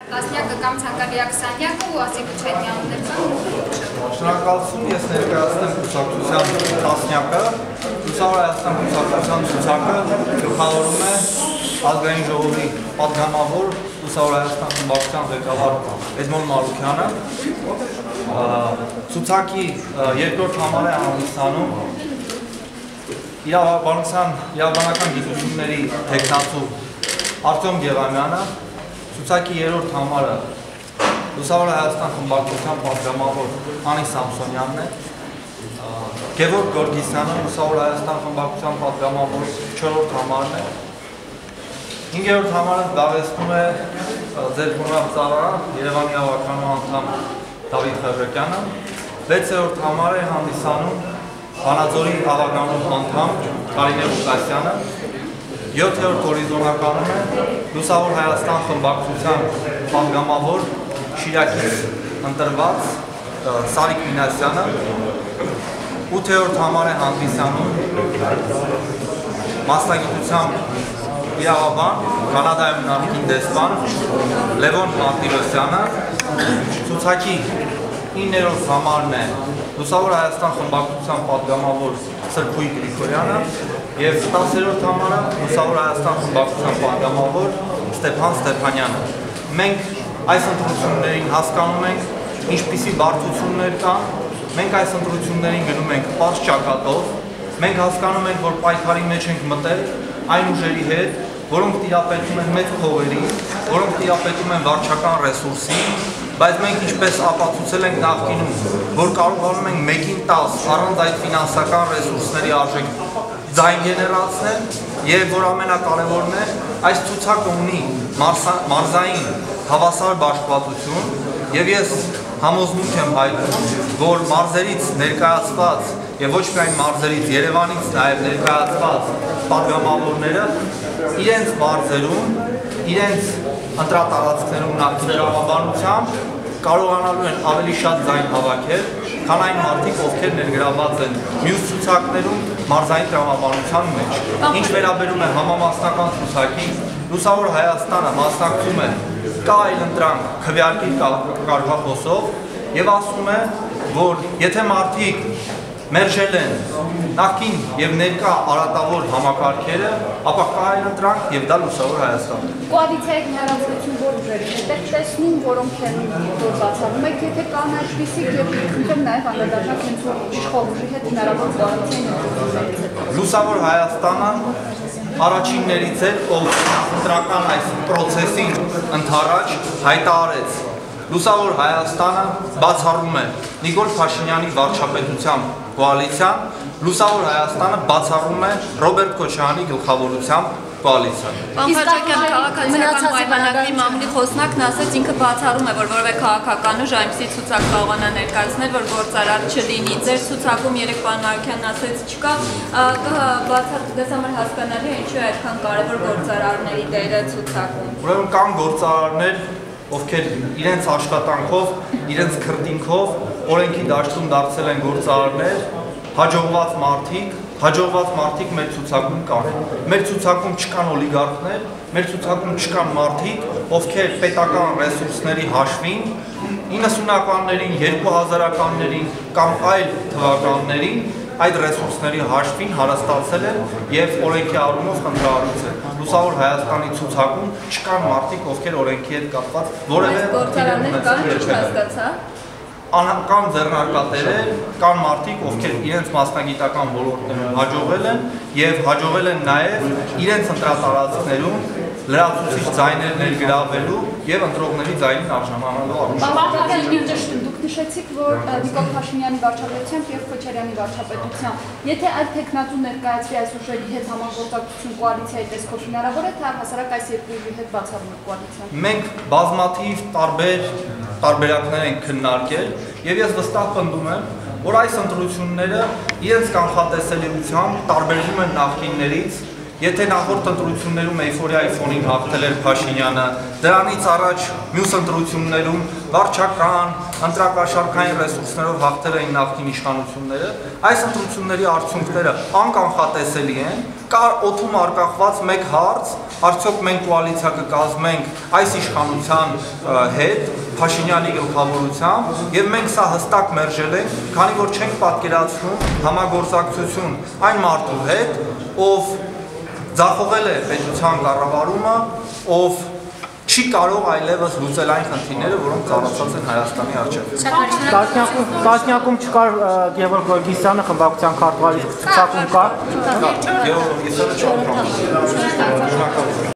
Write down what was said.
Տասնյակը կամ ցանկալի ակսանյակը ու Ասիգուչյանյաններ կան։ Շնորհակալություն, ես ներկայացնեմ կուսակցության տասնյակը, Լուսավոր Հայաստան կուսակցության ցուցակը գլխավորում է ազգային ժողովի պատգամավոր Լուսավոր Հայաստան խմբակցության ղեկավար Էդմոն Մարուքյանը։ Ցուցակի երկրորդ համարը հանդիսանում իրավաբանական գիտությունների թեկնածու Արտյոմ Գևամյանը, ցուցակի երրորդ համարը Լուսավոր Հայաստան խմբակցության պատգամավոր Անի Սամսոնյանն է, Գևորգ Գորգիսյանը Լուսավոր Հայաստան խմբակցության պատգամավոր չորրորդ համարն է, հինգերորդ համարը դավեցնում է ձեր գունավ ծառա Երևանի ավականու անդամ Դավիթ Խեժեկյանը, 6-րդ համարը հանդիսանում Վանաձորի ավականու անդամ Կարինե Ղուկասյանը, 7-րդ հորիզոնականում է Լուսավոր Հայաստան խմբակցության պատգամավոր Շիրակից ընտրված Սարիկ Մինասյանը, 8-րդ համար է հանդիսանում մասնագիտությամբ իրավաբան, Կանադայում նախկին դեսպան Լևոն Մարտիրոսյանը, ցուցակի 9-րդ համարն է Լուսավոր Հայաստան խմբակցության պատգամավոր Սրբույի Գրիգորյանը և 10-րդ համարը Լուսավոր Հայաստան խմբակցության պատգամավոր Ստեփան Ստեփանյանը։ Մենք այս ընտրություններին հասկանում ենք ինչպիսի բարդություններ կան, մենք այս ընտրություններին գնում ենք պարզ ճակատով, մենք հասկանում ենք, որ պայքարի մեջ ենք մտել այն ուժերի հետ, որոնք տիրապետում են մեծ փողերի, որոնք տիրապետում են վարչական ռեսուրսի, բայց մենք ինչպես ապացուցել ենք նախկինում, որ կարողանում ենք 1-ին 10 առանց այդ ֆինանսական ռեսուրսների արժեք ձայն գեներացնել և որ ամենակարևորն է, այս ցուցակը ունի մարզային հավասար բաշխվածություն և ես համոզմունք եմ հայտնում, որ մարզերից ներկայացված և ոչ միայն մարզերից Երևանից նաև ներկայացված պատգամավորները իրենց մարզերում, իրենց ընտրատարածքներում նախկին տրամաբանությամբ կարողանալու են ավելի շատ ձայն հավաքել, քան այն մարդիկ, ովքեր ներգրավված են մյուս ցուցակներում մարզային տրամաբանության մեջ։ Ինչ վերաբերում է համամասնական ցուցակին, Լուսավոր Հայաստանը մասնակցում է կա այլընտրանք քվեարկի կարգախոսով և ասում է, որ եթե մարդիկ մերժել են նախկին և ներկա արատավոր համակարգերը, ապա կա այլընտրանք և դա Լուսավոր Հայաստանն է։ Կոալիցիայի հնարավորություն որ ուժերի հետ եք տեսնում, որոնք են որ բացառում եք, եթե կան այդպիսիք և խնդրեմ նաև անդրադառնալ հենց որ իշխող ուժի հետ հնարավոր կոալիցիայի հետ։ Լուսավոր Հայաստանը առաջիններից էր, ով ընտրական այս պրոցեսին ընդառաջ հայտարարեց Լուսավոր Հայաստանը բացառում է Նիկոլ Փաշինյանի վարչապետությամբ կոալիցիան, Լուսավոր Հայաստանը բացառում է Ռոբերտ Քոչարյանի գլխավորությամբ կոալիցիան։ Պարոն Խաչատյան, քաղաքացիական պայմանագրի մամուլի խոսնակն ասաց ինքը բացառում է, որ որևէ քաղաքական ուժ այնպիսի ցուցակ կարողանա ներկայացնել, որ գործարար չլինի։ Ձեր ցուցակում երեք պարոն Մարուքյանն ասաց չկա, դες համար հասկանալի է ինչու է այդքան կարևոր գործարարների դերը ցուցակում։ Ուրեմն կան գործարարներ, ովքեր իրենց աշխատանքով, իրենց քրտինքով օրենքի դաշտում դարձել են գործարարներ, հաջողված մարդիկ մեր ցուցակում կան։ Մեր ցուցակում չկան օլիգարխներ, մեր ցուցակում չկան մարդիկ, ովքեր պետական ռեսուրսների հաշվին 90-ականներին, 2000-ականներին կամ այլ թվականներին այդ ռեսուրսների հաշվին հարստացել են և օրենքի առումով խնդրահարույց են։ Լուսավոր Հայաստանի ցուցակում չկան մարդիկ, ովքեր օրենքի հետ կապված որևէ գործարաններ կան, ինչ հասկացա։ Կան ձեռնարկատերեր, կան մարդիկ, ովքեր իրենց մասնագիտական ոլորտներում հաջողվել են և հաջողվել են նաև իրենց ընտրատարածքներում լրացուցիչ ձայներ ներգրավելու և ընտրողների ձայնին արժանանալու առումով։ Դուք նշեցիք, որ Նիկոլ Փաշինյանի վարչապետությամբ և Քոչարյանի վարչապետությամբ, եթե այդ թեկնածու ներկայացվի այս ուժերի հետ համագործակցություն կոալիցիայի տեսքով հնարավոր է, թե առհասարակ այս երկու ուժի հետ բացառում է կոալիցիան։ Մենք բազմաթիվ տարբերակներ ենք քննարկել և ես վստահ պնդում եմ, որ այս ընտրությունները իրենց կանխատեսելիությամբ տարբերվում են նախկիններից, եթե նախորդ ընտրություններում էյֆորիայի ֆոնին հաղթել էր Փաշինյանը, դրանից առաջ մյուս ընտրություններում վարչական, ընտրակաշարքային ռեսուրսներով հաղթել էին նախկին իշխանությունները, այս ընտրությունների արդյունքները անկանխատեսելի են, կար օդում արկախված մեկ հարց, արդյոք մենք կոալիցիա կկազմենք այս իշխանության հետ, Փաշինյանի գլխավորությամբ, եւ մենք սա հստակ մերժել ենք, քանի որ չենք պատկերացնում համագործակցություն այն մարդու հետ, ով ձախողել է պետության կառավարումը, ով չի կարող այլևս լուծել այն խնդիրները, որոնք ծառացած են Հայաստանի առջև։ Տասնյակում չկար Գևորգ Գորգիսյանը խմբակցության քարտուղարի ցուցակում կա։ Գևորգ Գորգիսյանը չկա։